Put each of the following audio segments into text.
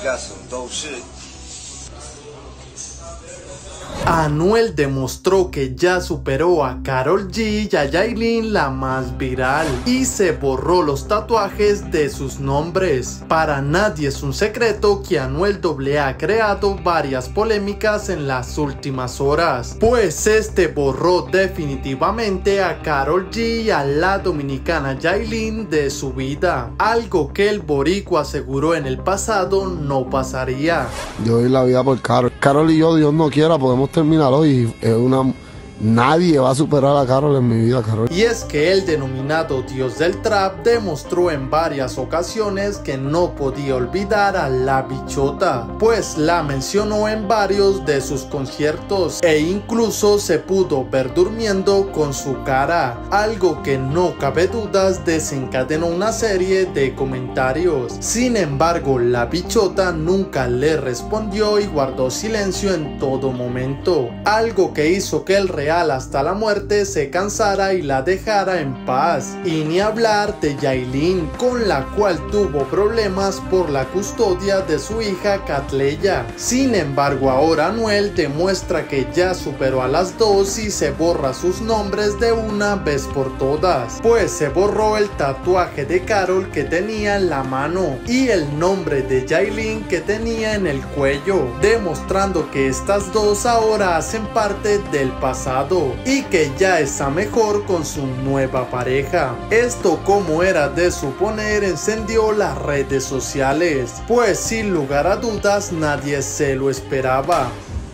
个手都是。 Anuel demostró que ya superó a Karol G y a Yailin, la más viral, y se borró los tatuajes de sus nombres. Para nadie es un secreto que Anuel AA ha creado varias polémicas en las últimas horas, pues este borró definitivamente a Karol G y a la dominicana Yailin de su vida, algo que el boricua aseguró en el pasado no pasaría. Yo doy la vida por Karol. Karol y yo, Dios no quiera, podemos terminar hoy. Nadie va a superar a Karol en mi vida, Karol. Y es que el denominado Dios del Trap demostró en varias ocasiones que no podía olvidar a La Bichota, pues la mencionó en varios de sus conciertos e incluso se pudo ver durmiendo con su cara, algo que no cabe dudas desencadenó una serie de comentarios. Sin embargo, La Bichota nunca le respondió y guardó silencio en todo momento, algo que hizo que el Real hasta la muerte se cansara y la dejara en paz. Y ni hablar de Yailin, con la cual tuvo problemas por la custodia de su hija Catleya. Sin embargo, ahora Anuel demuestra que ya superó a las dos y se borra sus nombres de una vez por todas, pues se borró el tatuaje de Karol que tenía en la mano y el nombre de Yailin que tenía en el cuello, demostrando que estas dos ahora hacen parte del pasado y que ya está mejor con su nueva pareja. Esto, como era de suponer, encendió las redes sociales, pues sin lugar a dudas nadie se lo esperaba.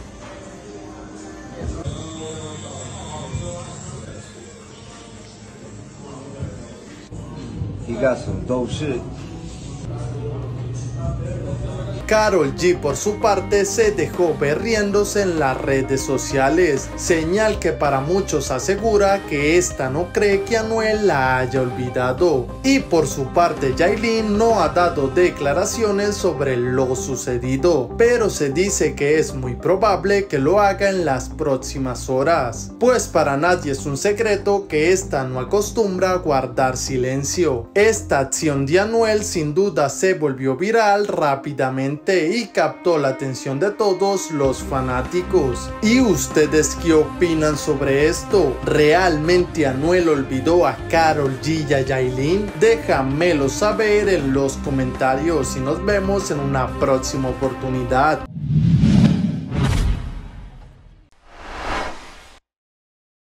Karol G por su parte se dejó ver riéndose en las redes sociales, señal que para muchos asegura que esta no cree que Anuel la haya olvidado. Y por su parte Yailin no ha dado declaraciones sobre lo sucedido, pero se dice que es muy probable que lo haga en las próximas horas, pues para nadie es un secreto que esta no acostumbra a guardar silencio. Esta acción de Anuel sin duda se volvió viral rápidamente y captó la atención de todos los fanáticos. ¿Y ustedes qué opinan sobre esto? ¿Realmente Anuel olvidó a Karol G y a Yailin? Déjamelo saber en los comentarios y nos vemos en una próxima oportunidad.